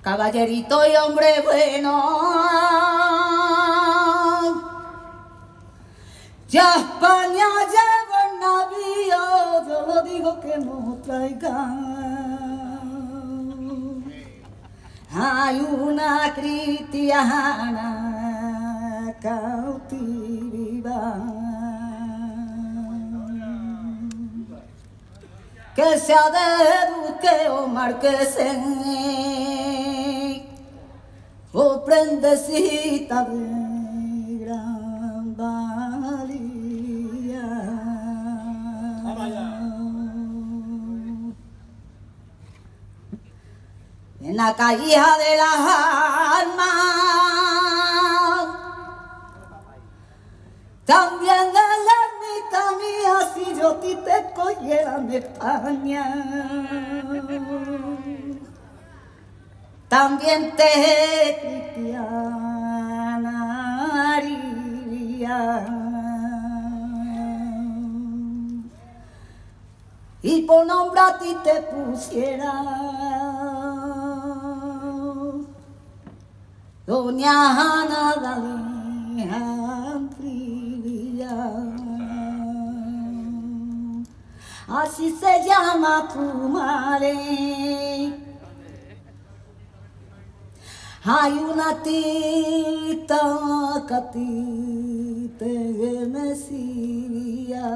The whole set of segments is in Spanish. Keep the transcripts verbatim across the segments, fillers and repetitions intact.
caballerito y hombre bueno, ya España lleva el navío, yo lo digo que no traigan. Hay una cristiana cautiva que sea de duque o marquesen o prendecita de gran valía. En la caída de las almas también de la ermita mía, si yo a ti te cogiera en España, también te cristianaría. Y por nombre a ti te pusiera Doña Ana de Alejandría. Así se llama tu madre. Hay una tita que a ti te mecía.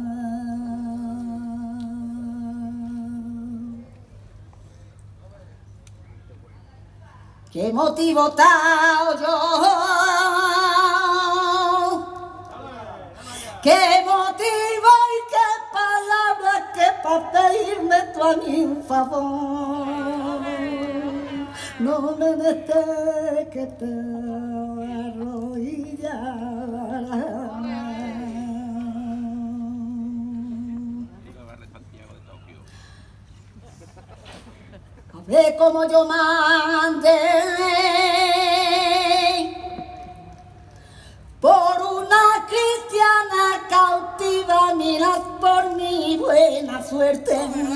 ¿Qué motivo tal yo? ¿Qué motivo y qué palabras que para pedirme tú a mí un favor? No me dejes que te arrodillara. A ver cómo yo mandé por una cristiana cautiva, miras por mi buena suerte.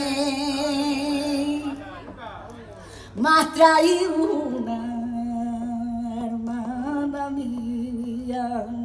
Más traí una hermana mía.